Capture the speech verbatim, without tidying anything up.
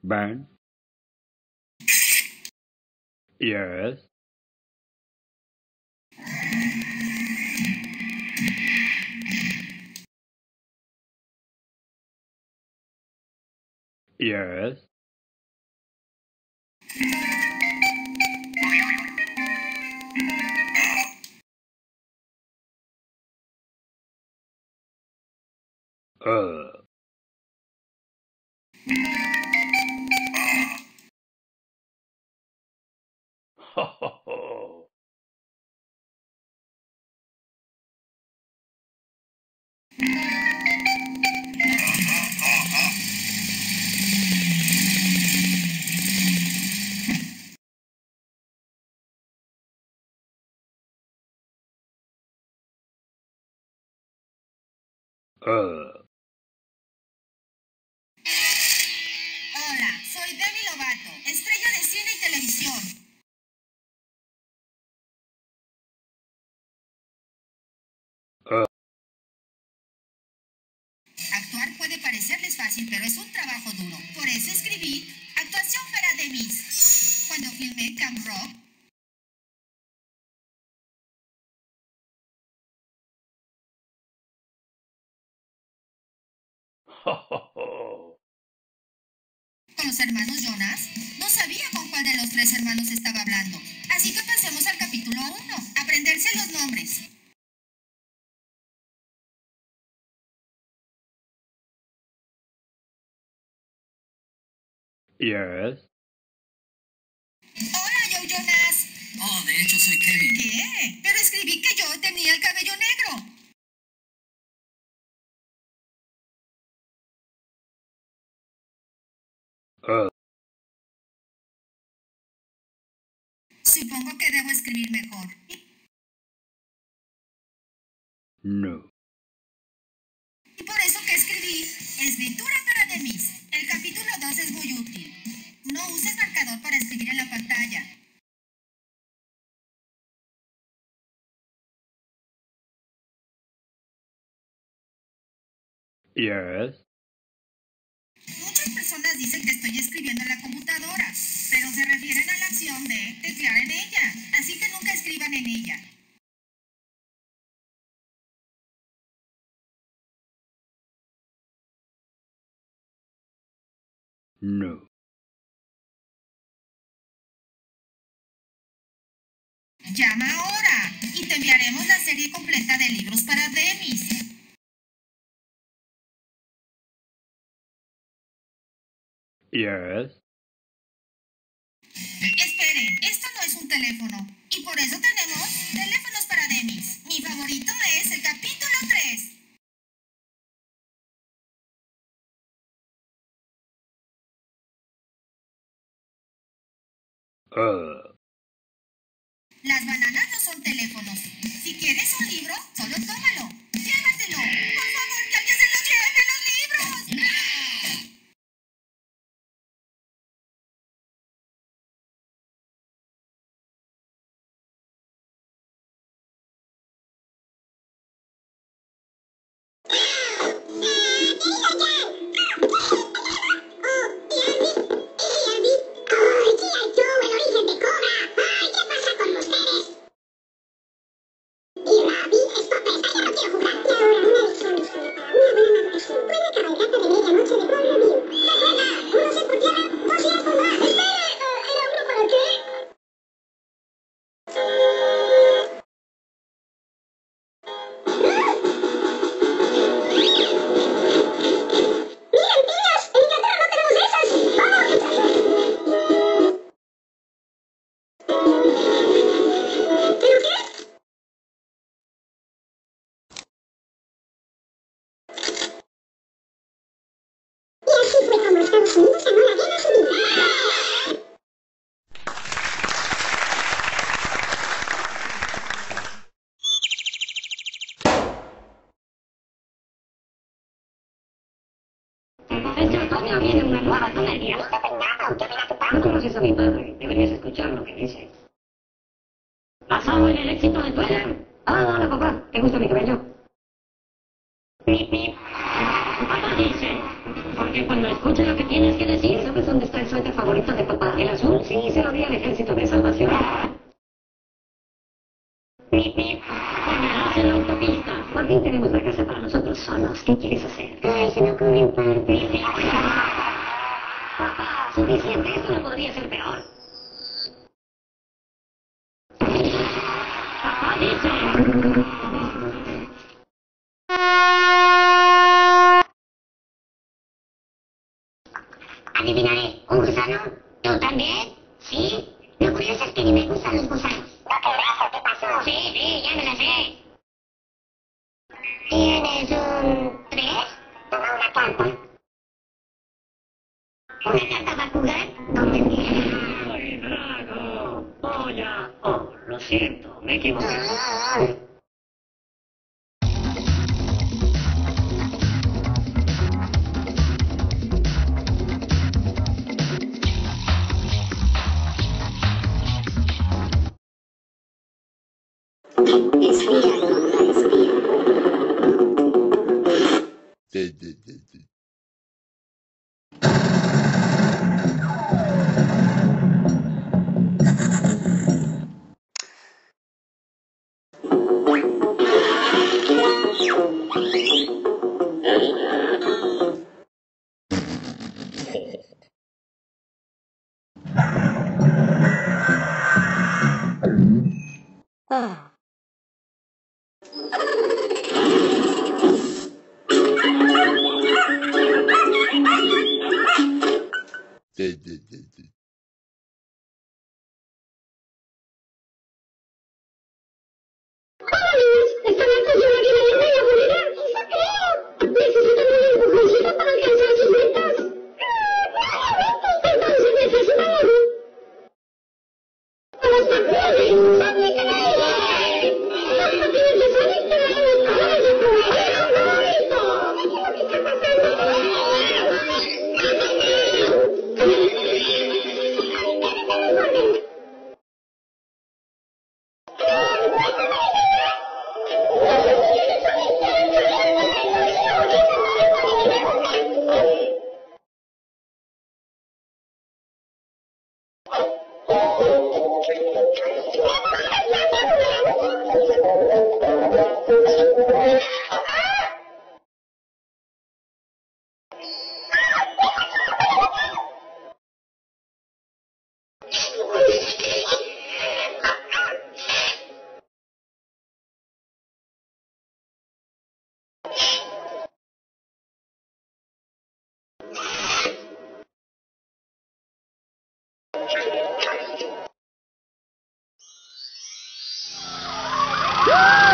Ben? Yes? Yes? Uh. Ho ho ho. Uh. Hola, soy Demi Lovato, estrella de cine y televisión. Uh. Actuar puede parecerles fácil, pero es un trabajo duro. Por eso escribí Actuación para Demis. Cuando filmé Camp Rock, Ho ho ho. con los hermanos Jonas, no sabía con cuál de los tres hermanos estaba hablando. Así que pasemos al capítulo uno, aprenderse los nombres. Yes? Hola, Joe Jonas. Oh, de hecho soy Kevin. ¿Qué? Pero escribí que yo tenía el cabello negro. Uh. Supongo que debo escribir mejor. No. Y por eso que escribí Escritura para Demis. El capítulo dos es muy útil. No uses marcador para escribir en la pantalla. Yes? Muchas personas dicen que estoy escribiendo en la computadora, pero se refieren a la acción de teclear en ella, así que nunca escriban en ella. No. Llama ahora y te enviaremos la serie completa de libros para Demis. Yes? Esperen, esto no es un teléfono. Y por eso tenemos teléfonos para Demis. Mi favorito es el capítulo tres. Uh. Las bananas no son teléfonos. Si quieres un libro, solo tómalo. Llévatelo. Por favor, que alguien se los lleve los libros. Este otoño viene una nueva comedia. No conoces a mi padre, deberías escuchar lo que dice. Basado en el éxito de Twitter. Ah, hola papá, ¿te gusta mi cabello? Pip, pip. Su papá dice, ¿por qué que cuando escuche lo que tienes que decir, ¿sabes dónde está el suéter favorito de papá? El azul, sí, se lo di al Ejército de Salvación. Mip, mip. Pónganos en la autopista. Por fin tenemos la casa para nosotros solos. ¿Qué quieres hacer? Ay, se me ocurre un par de... Papá, suficiente. Esto no podría ser peor. Papá dice... Adivinaré. ¿Un gusano? ¿Tú también? ¿Sí? Lo curioso es que ni me gustan los gusanos. ¿No te vas? ¿Qué pasó? Sí, sí, ya me la sé. ¿Tienes un tres? Toma una carta. ¿Una carta para jugar? ¿Dónde? ¡Ay, Drago! ¡Polla! Oh, lo siento, me equivoqué. Ah. Espía, espía. De, de, de, de. Ah. De, de, de, de. ¡Esta neta yo la quiero irme a morir! ¡Eso creo! Necesitan un empujoncito para alcanzar sus metas. Entonces necesitan algo. ¡Para los campeones! ¡Sonic Racer! ¡Los patines de Sonic traen el color de jugador favorito! ¿Qué es lo que está pasando? ¡Ah!